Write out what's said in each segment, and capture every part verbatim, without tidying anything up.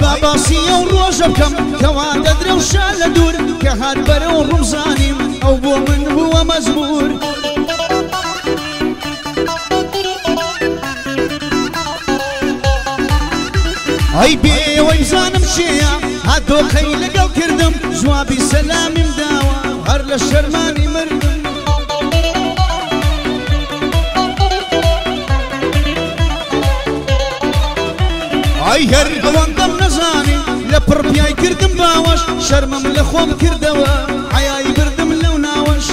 باباسیە و ڕۆژە بکەم کەوا دەدرێ و شا لە دوور کە هات بەرەو ڕووزانیم ئەو بۆ من بووە مەجبور ئەی بێوەی بزانم چێیە هاتۆقەی لەگەڵ کردم جوابی سەلامیم داوە هەر لە شەرمانی مردم ئەی هەر بەوەندەم نەزانی لە پڕپیای کردم باوەش شەرمم لە خۆم کردەوە حەیای بردم لەو ناوەش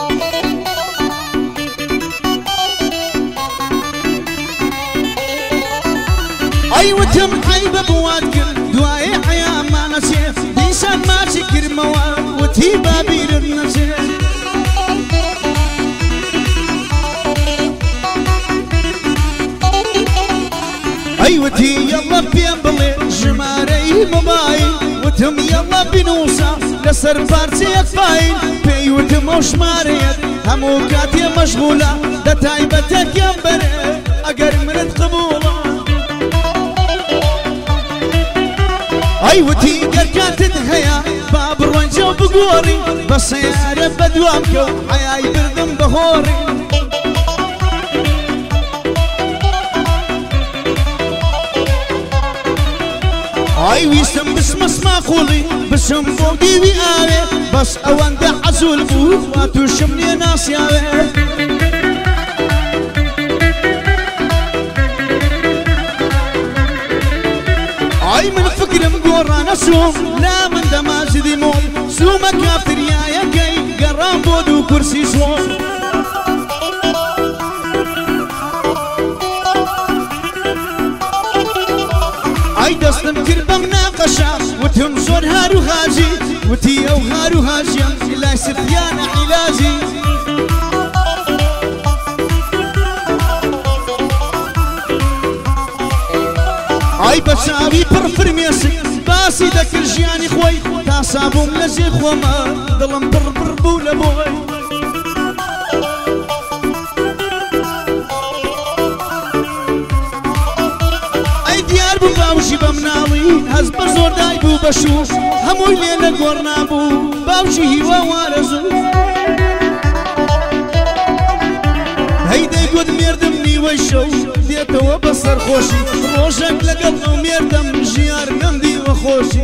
ئەی وتم ئەی بە بوات کرد دوایێ حەیامانە چێ دیسان ماچی کردمەوە وتی بابیرم نەچێ ئەی وتی یەڵە پێم بڵێ ژمارەی مۆبایل وتم یەڵە بنووسە لەسەر پارچەیەک فایل پێی وتم ئەو ژمارەیەک هەموو کاتێ مەشغوڵە دە تایبەتێکیان بەرێ ئەگەر منت قبوڵە ئەی وتی گەر کاتت هەیە با بڕۆینجە و بگۆڕی بە سەیارە بەدوام کەوت حەیای بردم بەهۆڕی ئەی ویستم بسمە سماقوڵی بچم بۆ دیوی ئاوێ بەس ئەوەندە حەزوول بوو وا تووشم لێ ناسیاوێ ئەی من فکرم گۆڕانە سوم لا من دەماجدی مۆڵ سومە کافتریایەکەی گەڕام بۆ دوو کورسی سۆڵ ئەی دەستم کرد بەم ناقەشە وتم زۆر هارو هاجی وتی ئەو هارو هاژیان لای سفیانە عیلاجی ئەی بە چاوی پڕ فرمێسک باسی دەکرد ژیانی خۆی تا سابووم لە ژێر خۆمە دڵم پڕ پڕ بوو لە بۆی باوشی بە مناڵی هەز بە زۆر دای بوو بە شوش هەمووی لێ لە گۆڕ نابوو باوشی هیوا وارەزوو هەی دەیگوت مێردم نیوەی شەو دێتەوە بە سەرخۆشی ڕۆژێک لەگەڵ ئەو مێردەم ژیار نەمدیوە خۆشی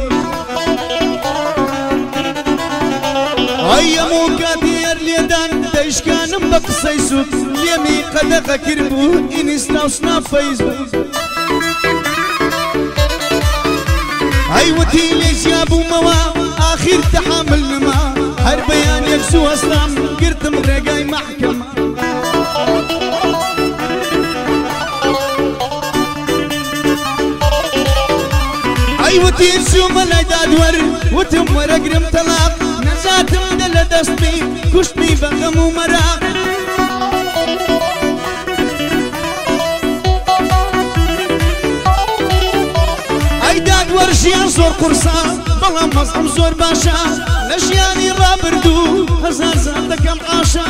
ئەی هەموو کاتی هەر لێدان دەیشکانم بە قسەی سوود لێمی قەدەقە کرد بوو ئینستا و سناپ فەیسبوک ئەی وتی لێ زیابوومەوە ئاخیر تەحامل نەما هەر بەیانێک سوو هەستام گرتم ڕێگای مەحکەمە ئەی وتی چوومە لای دادوەر وتم وەرەگرم تەلاق نەزاتم دە لە دەستمی کوشتمی بە غەم و مەراق ژیان زۆر قورسە بەڵام مەزم زۆر باشە لە ژیانی ڕابردوو هەزار زان دەکەم ئاشا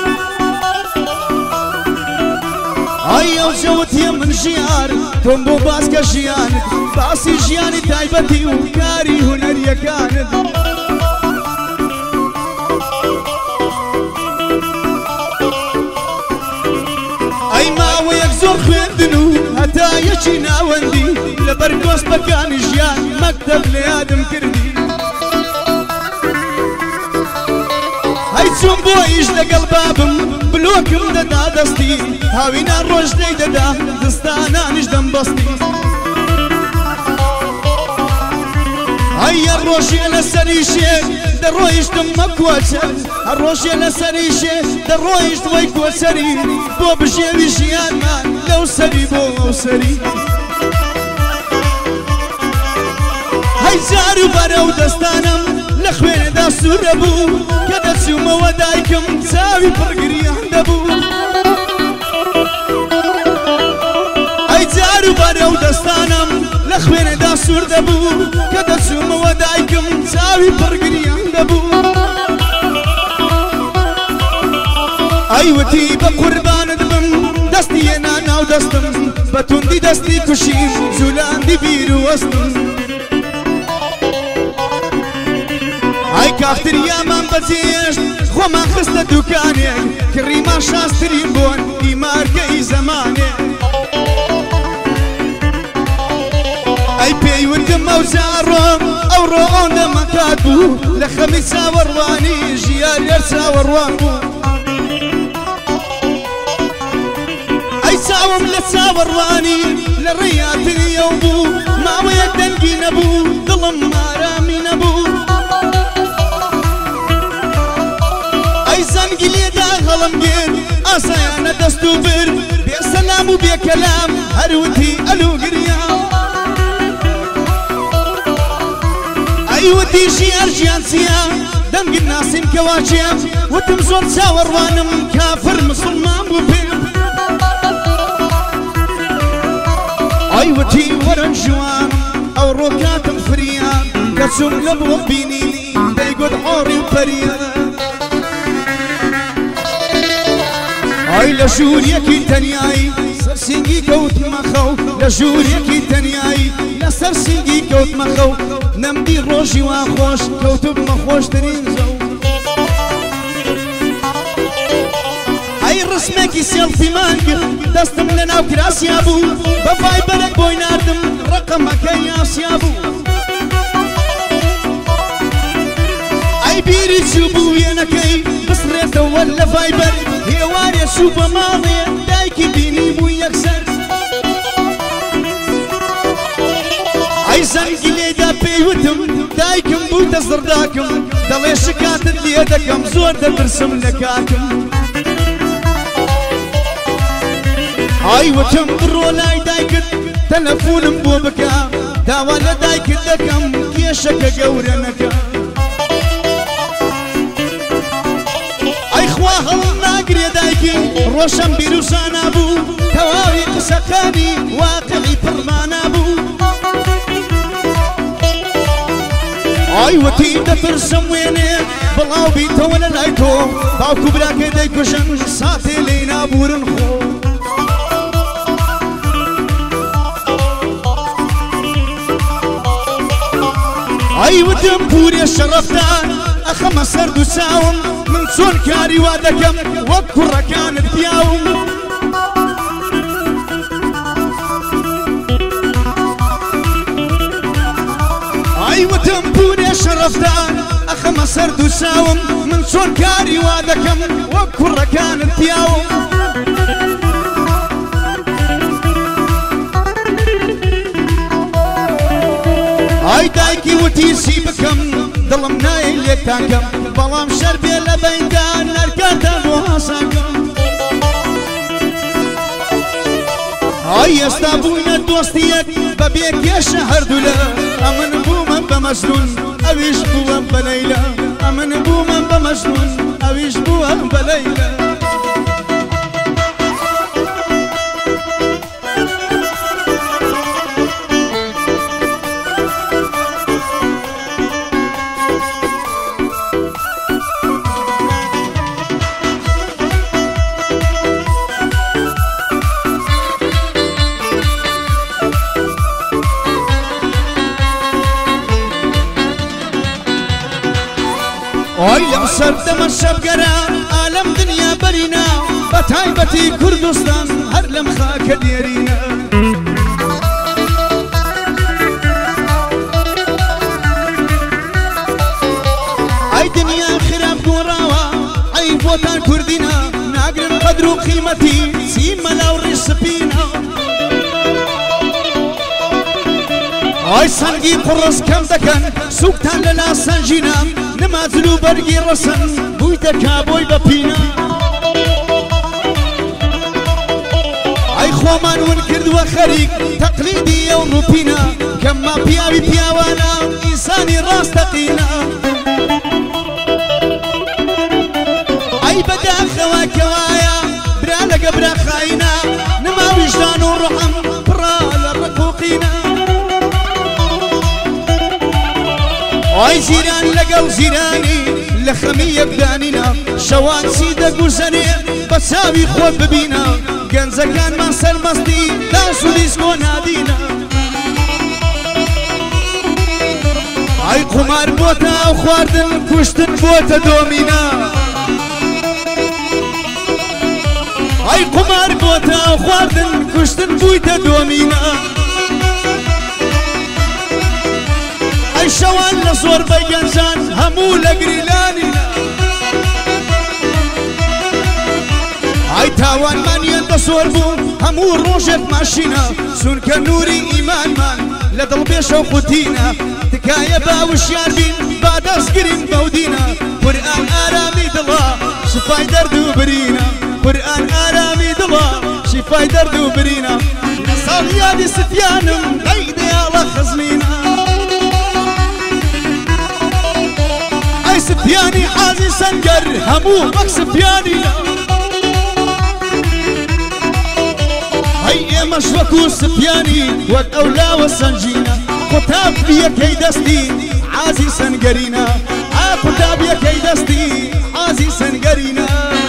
ئەی ئەو جەوتیە من ژیار تۆم بۆ باسکە ژیانت باسی ژیانی تایبەتی و کاری هونەریەکانت ئەی ماوەیەک زۆر خوێندن و هەتا یەکی ناوەندی لەبەر گۆستەکانی ژیان مەکتەب لە یادم کردی ئەی چوون بۆ ئیش لەگەڵ بابم بلۆکم دەدا دەستی هاوینە ڕۆژدەی دەدا دستانانیش دەمبەستی ئەی هەر ڕۆژێ لە سەری شێ دەڕۆیشتم مەکوەچە هەر ڕۆژێ لە سەری شێ دەڕۆیشت وەی کۆچەری بۆ بژێوی ژیانمان لەو سەری بۆ ئەو سەری هەی جار و بەرەو دەستانم لە خوێنێدا سوورە بوو کە دەچوومەوە دایکم چاوی پڕگریان دەبوو ئەی جار و بەرەو دەستانم لە خوێنێدا سوور دەبوو کە دەچوومەوە دایکم چاوی پڕگریان دەبوو ئەی وتی بە قوربانت بم دەستی هێنا ناو دەستم بە توندی دەستی کوشیم جولاندی بیر و وەستم کافتریامان بەجێشت خۆمان خستە دوکانێک کڕیمان شاسترین بۆن ئیمارگەی زەمانێ ئەی پێیوتم ئەو جاڕۆم ئەو ڕۆ دەمەکات بوو لە خەمی چاوەڕوانی ژیان لێر چاوەڕوان بوو ئەی چاوم لە چاوەڕوانی لە ڕێیاتریەو بوو ماوەیەک دەنگی نەبوو دڵم ئارامی نەبوو ئەی زەنگی لێدا هەڵم گێر ئاسایانە دەست و بر بێسەلام و بێکەلام هەروتی ئەلو گریام ئەیوتی ژیان ژیان چیە دەنگت ناسیم کەواچێم وتم زۆر چاوەڕوانم کافر مسڵمان بوو پێم ئەیوتی وەرە ژوان ئەو ڕۆکاتم فریان کەچوم لە بۆ بینینی دەیگوت ئۆڕی و پەریە ئەی لە ژووریەکی تەنیایی سەرسینگی کەوتمە خەو لە ژووریەکی تەنیایی لەسەر سینگی کەوتمە خەو نەمدی ڕۆژی وا خۆش کەوتبمە خۆشترین زەو ئەی ڕسمێکی سێڵفیمان کرد دەستم لە ناو کراسیا بوو بە ڤایبەرێک بۆی ناردم ڕقەمەکەی یاسیا بوو ئەی بیری چوو بوو وێنەکەی بسرێتەوە لە ڤایبەر هێوارێ چوو بە ماڵێ دایکی بینی بوو یەکسەر ئەی زەنگی لێدا پێیوتم دایکم بووتە زڕداکم دەڵێ شکاتت لێ دەکەم زۆر دەترسم لە کاکم ئای وتم بڕۆ لای دایکت تەلەفۆنم بۆ بکە داوا لە دایکت دەکەم کێشەکە گەورە نەکە ئەی خوا هەڵم ناگرێ دایکی ڕۆشەم بیرروسانە بوو تەواوی قسەکانی واقعی پڕمانە بوو ئای وتی دەترسم وێنێ بڵاو بیتەوە لە لای تۆ باوکو براکە دەیکوژن ساتێ لێی نابورن خۆ ئەی وتم پورێ شەڕەفتان ئەخەمە سەرد و چاوم من چۆن کاری وا دەکەم وەک کوڕەکانت پیاوم ئەی وتم پورێ شەڕەفتان ئەخەمە سەرد و چاوم من چۆن کاری وا دەکەم وەک کوڕەکانت پیاوم ئای دایکی وتی چی بکەم دڵم نایە لێک تاکەم بەڵام شەر بێ لە بەیندان نەرکاتە بۆ هەساکەم ئای ئێستا بووینە دۆستیەک بەبێ کێشە هەردوو لە ئەمن بوومە بە مەجنون ئەویش بووە بە لەیلە ئەمن بوومە بە مەجنون ئەویش بووە بە لەیلە ئۆی لەم سەردەمە شەبگەرە ئالەم دنیا بەرینە بە تایبەتی کوردستان هەر لەم خاکە دێرینە ئەی دنیا خراپ گۆڕاوە ئەی بۆتان کوردینە ناگرن قەدر و قیمەتی چیمە لاو ڕێژ سپینە ئای سەنگی پڕس کەم دەکەن سووکتان لەلا سەنجینە نمازل و بەرگی ڕەسەن بوویتە کابۆی بە پینە ئەی خۆمان ون کردووە خەریک تەقلیدی ئەو ڕوپینە کەمما پیاوی پیاوانە ئینسانی ڕاستەقینە ئەی بەداخەوە کەوایە برا لەگە برا خاینە نما ویژدان و ڕەحەم پڕا لە ڕقوقینە ئای زیران لەگەڵ زیرانی لە خەمی یەکدانینە شەوان چی دەگوزەنێ بە چاوی خۆت ببینە گەنجەکانمان سەرمەستی داس و دیسکۆ نادینە ئەی قومار بۆتە ئەو خواردن کوشتن بۆتە دۆمینا ئەی قومار بۆتە ئەو خواردن کوشتن بوویتە دۆمینا ئەی شەوان لە زۆربەی گەنجان هەموو لە گریلانینا ئەی تاوانمانیان بە زۆر بوو هەموو ڕۆژێک ماشینە چونکە نووری ئیمانمان لە دڵ بێشە و قوتینە تکایە باوشیار بین با دەستگرین بەودینە قورئان ئارامی دڵە شفای دەرد و برینە قورئان ئارامی دڵە شفای دەرد و برینە لە ساڵ یادی سفیانم ئەی دەیاڵە خزمینە ئەی سفیانی حازی سەنگەر هەموو وەک سفیانینە ئەی ئێمەش وەکو سفیانی وەک ئەو لاوە سەنجینە قوتاب یەکەی دەستی عازی سەنگەرینە ئا قوتاب یەکەی دەستی عازی سەنگەرینە